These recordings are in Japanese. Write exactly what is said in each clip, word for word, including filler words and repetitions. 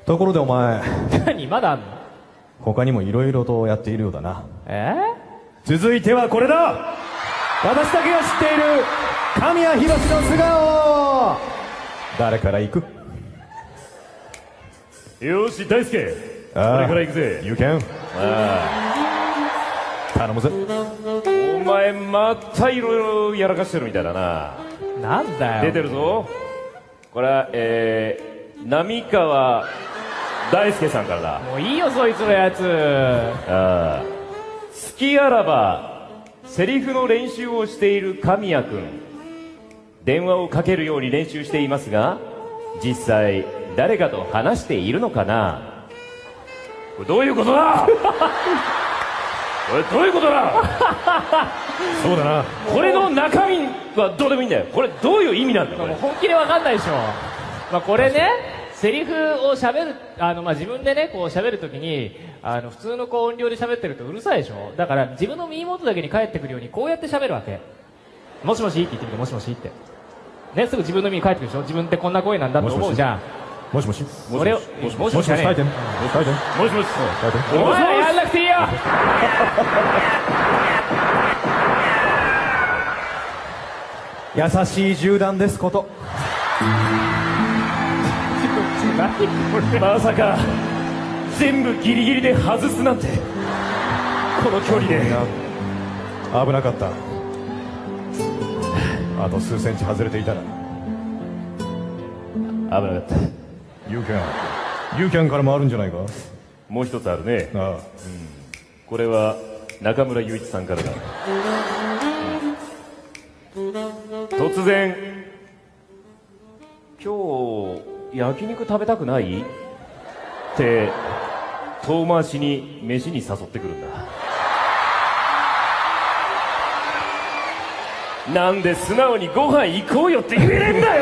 ところでお前、 何まだあんの？ 他にもいろいろとやっているようだな。 え続いてはこれだ。私だけが知っている神谷博史の素顔。誰から行く？ よし大輔、これから行くぜ。 You can。頼むぜ。 お前またいろいろやらかしてるみたいだな。 なんだよ。 出てるぞ。これはえー、浪川大輔さんからだ。 もういいよそいつのやつ。 ああ、好きあらばセリフの練習をしている神谷君、電話をかけるように練習していますが、実際誰かと話しているのかな。これどういうことだこれどういうことだそうだな。 これの中身はどうでもいいんだよ。これどういう意味なんだよ。これ本気でわかんないでしょ。まあこれね、セリフを喋る、あのまあ自分でねこう喋るときに、あの普通のこう音量で喋ってるとうるさいでしょ。だから自分の耳元だけに返ってくるようにこうやって喋るわけ。もしもしって言ってみて、もしもしってね、すぐ自分の耳に返ってくるでしょ。自分ってこんな声なんだと思うじゃん。 もしもし。 それをもしもしもし書いて。 もしもし。 お前らやんなくていいよ。 優しい銃弾ですこと。 まさか全部ギリギリで外すなんて。この距離で危なかった。あと数センチ外れていたら危なかった。 You can You can からもあるんじゃないか。 もう一つあるね。 ああ、 うん、これは中村雄一さんからだ。うん、突然今日焼肉食べたくない？って遠回しに飯に誘ってくるんだ。なんで素直にご飯行こうよって言えねえんだよ。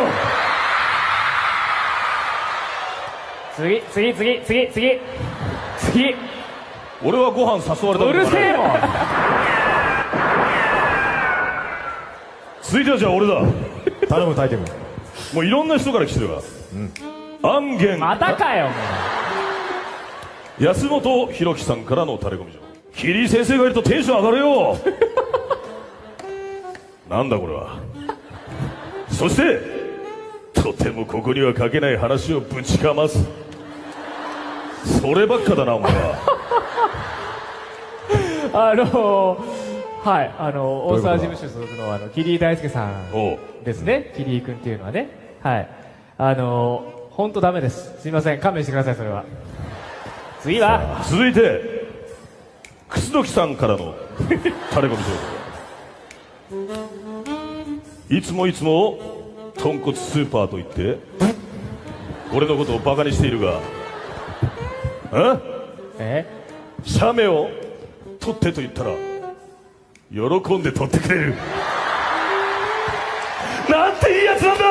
次次次次次次。 俺はご飯誘われたことない。 うるせえもん。 続いてはじゃあ俺だ。 頼むタイテム。 もういろんな人から来てるわ。うん。安元。 またかよもう。 安本博樹さんからのタレコミ状。桐井先生がいるとテンション上がるよ。なんだこれは。そしてとてもここには書けない話をぶちかます。そればっかだなお前は。 あのー、はい、あのー、大沢事務所所属のあの桐井大輔さんですね。桐井君っていうのはね、はい、あのー、本当ダメです。すみません、勘弁してください。それは次は続いて楠木さんからのタレコミ状。いつもいつも豚骨スーパーと言って俺のことをバカにしているが、 え写メを撮ってと言ったら喜んで撮ってくれる。なんていいやつなんだ。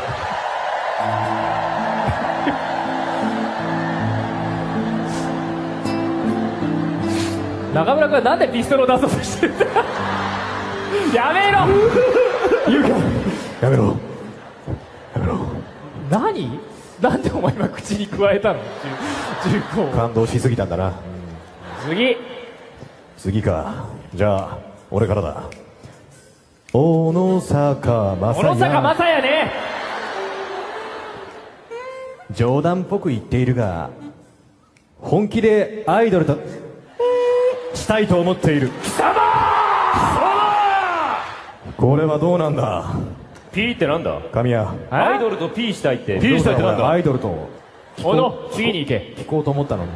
中村君はなんでピストルを出そうとしてるんだ。やめろ。 言うか。やめろやめろ。 何なんでお前今口に加えたの。銃口感動しすぎたんだな。 次次か。じゃあ俺からだ。小野坂正也。 小野坂正也ね。 冗談っぽく言っているが本気でアイドルとしたいと思っている。 貴様これはどうなんだ。 P ってなんだ。 神谷、 アイドルと P したいって。 P したいってなんだ。 アイドルと小野次に行け。 聞こうと思ったのに。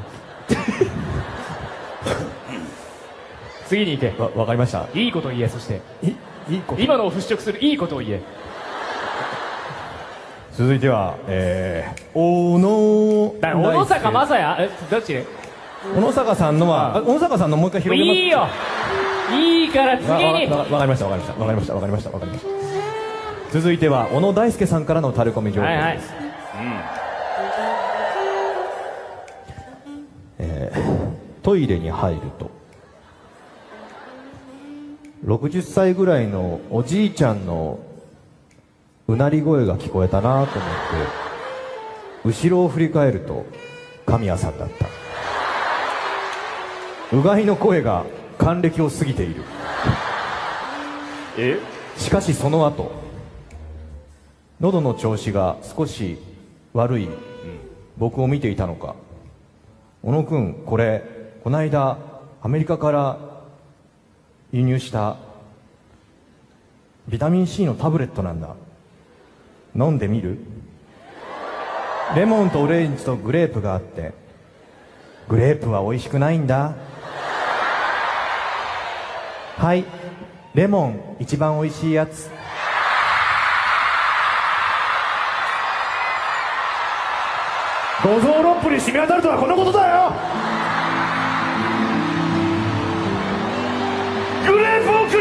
次に行け。 わ、わかりました。 いいことを言え。そしていいいこと。 今のを払拭するいいことを言え。 続いてはえー、小野だ小野坂正也。えどっち。 小野坂さんのは、小野坂さんのもう一回広げます。 いいよいいから次に。 わかりましたわかりましたわかりましたわかりましたわかりました。続いては小野大輔さんからのタレコミ情報です。はいはい、うん、えー、トイレに入るとろくじゅっさいぐらいのおじいちゃんのうなり声が聞こえたなと思って後ろを振り返ると神谷さんだった。うがいの声が還暦を過ぎている。 えしかしその後、喉の調子が少し悪い、うん、僕を見ていたのか、小野君、これこの間アメリカから輸入したビタミン C のタブレットなんだ、飲んでみる？レモンとオレンジとグレープがあって、グレープは美味しくないんだ。はい、レモン一番美味しいやつ。 五臓六腑に染み渡るとはこのことだよ。グレープをくれ。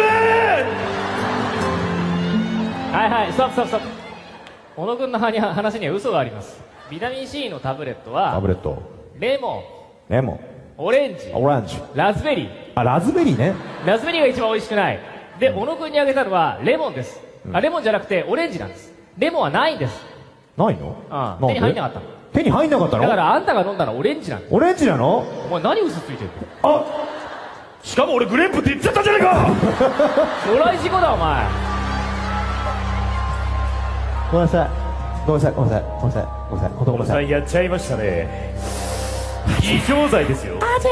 はいはい、ストップストップストップ。小野君の話には嘘があります。ビタミン C のタブレットはタブレット、 レモン、 レモン、 オレンジ、 オレンジ、 ラズベリー。 あ、ラズベリーね。 ラズベリーが一番美味しくない。で、小野君にあげたのはレモンです、うん、あ、レモンじゃなくてオレンジなんです。レモンはないんです。 ないの？ ああ、手に入んなかったの。 手に入んなかったの？ だからあんたが飲んだのはオレンジなんです。 オレンジなの？ お前何嘘ついてるの？ あ、しかも俺グレープって言っちゃったじゃねえか。 そらい事故だお前。 ごめんなさいごめんなさいごめんなさいごめんなさいごめんなさい、ごめんなさい。 やっちゃいましたね。非常罪ですよ。 あちゃ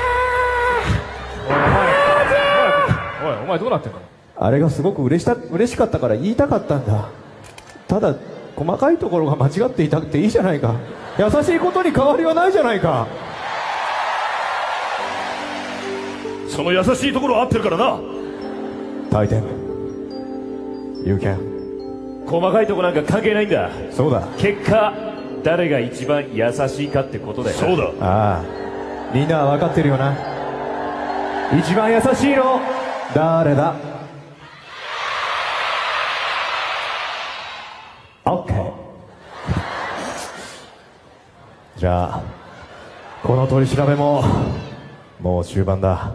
ー。おいお前お前どうなってんの？ あれがすごく嬉し, た嬉しかったから言いたかったんだ。ただ細かいところが間違っていたっていいじゃないか。優しいことに変わりはないじゃないか。 その優しいところは合ってるからな。 大天 You can。 細かいところなんか関係ないんだ。 そうだ、 結果誰が一番優しいかってことだよ。そうだ。 ああ、みんなは分かってるよな。一番優しいの誰だ？ OK。 じゃあこの取り調べももう終盤だ。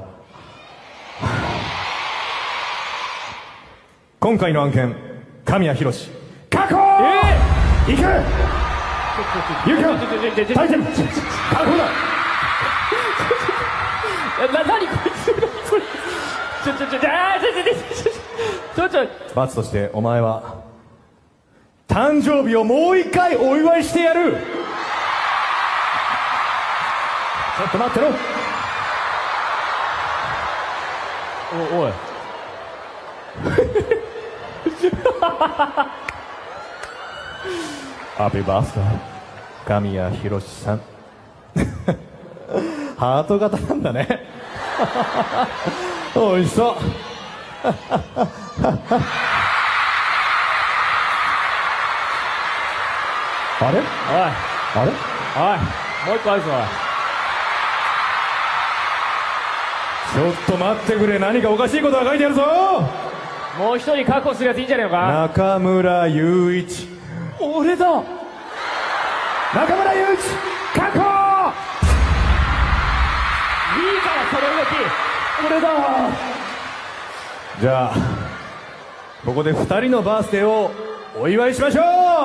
今回の案件、神谷博史確保。えー、行く。ゆうきゃん、大天確保だ。 な、なにこいつ、これちょちょちょちょあーちょちょちょちょちょ罰としてお前は誕生日をもう一回お祝いしてやる。ちょっと待ってろ。 おおいハッピーバースデー神谷博史さん。ハート型なんだね。おいしそう。あれおいあれおい、もう一個あるぞ。 ちょっと待ってくれ、何かおかしいことが書いてあるぞ。 もう一人確保するやついいんじゃねえのか。 中村雄一。 俺だ。 中村雄一確保。 いいからその動き。 俺だ。じゃあここでふたりのバースデーをお祝いしましょう。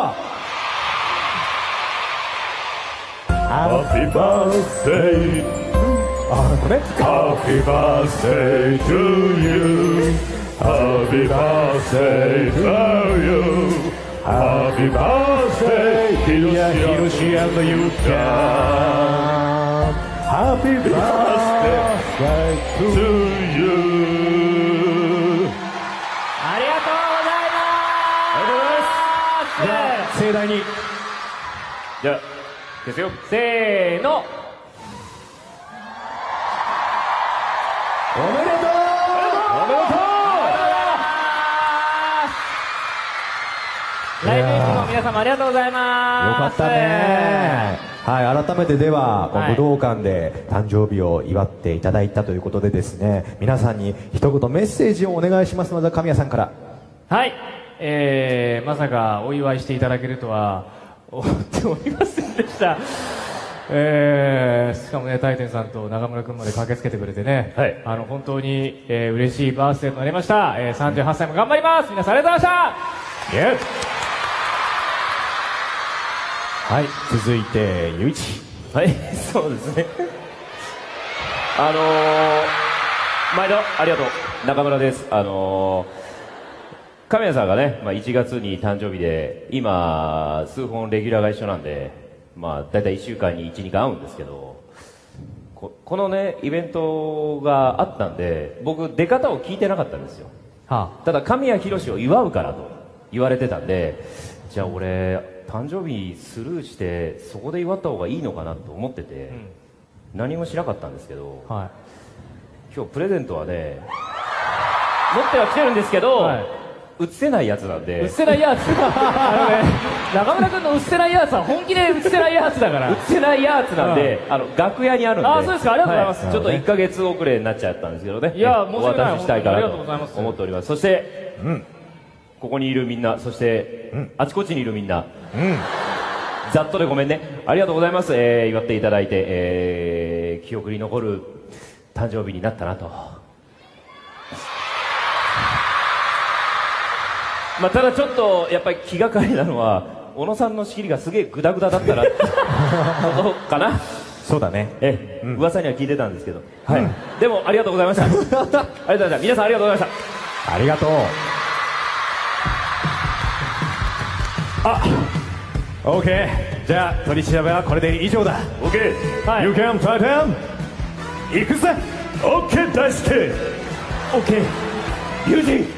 Happy birthday あ、これ Happy birthday to you Happy birthday to you Happy birthday ひやひろし&ゆきゃん Happy birthday to you。 ありがとうございます。 じゃあ盛大に。 じゃあですよ。 せーの。 おめでとう。おめでとう。 ライブエイトの皆様ありがとうございます。 よかったね。はい、改めてでは、はい、武道館で誕生日を祝っていただいたということでですね、皆さんに一言メッセージをお願いしますので、神谷さんから。 はい、えー、まさかお祝いしていただけるとは思っておりませんでした。えー、しかもね、大天さんと中村君まで駆けつけてくれてね、はい、あの本当に、えー、嬉しいバースデーとなりました。えー、さんじゅうはっさいも頑張ります。皆さんありがとうございました。イエー。 はい、続いてゆういち。 はいそうですねあのー、毎度ありがとう中村です。あのー、神谷さんがね、まあ、いちがつに誕生日で今数本レギュラーが一緒なんで、まあ、だいたいいっしゅうかんにいち、にかい会うんですけど、こ, このねイベントがあったんで僕出方を聞いてなかったんですよ。 はただ神谷博を祝うからと言われてたんで、じゃあ俺誕生日スルーしてそこで祝った方がいいのかなと思ってて、うん、何もしなかったんですけど、 はい、 今日プレゼントはね持っては来てるんですけど、はい、映せないやつなんで。 映せないやつあの、ね、中村君の映せないやつは本気で映せないやつだから映せないやつなんで、あの楽屋にあるんで。 あ、そうですか、ありがとうございます、 はい、ちょっといっかげつ遅れになっちゃったんですけどね。 いや、申しお訳ない、 渡ししたいかなと思っております。そして、 うん、 ここにいるみんな、そして、うん、あちこちにいるみんな、 うん、 ざっとでごめんね、ありがとうございます。えー、祝っていただいて、えー、記憶に残る誕生日になったなと。まあ、ただちょっとやっぱり気がかりなのは小野さんの仕切りがすげえグダグダだったらことかな。 そうだね、 ええ、うん、噂には聞いてたんですけど、はい、 うん、 でもありがとうございましたありがとうございました。皆さんありがとうございました。 ありがとう。あ、オーケー、じゃあ取り調べはこれで以上だ。 オーケー、 はい、You can try them 行くぜ。オーケー大輔、 オーケー友人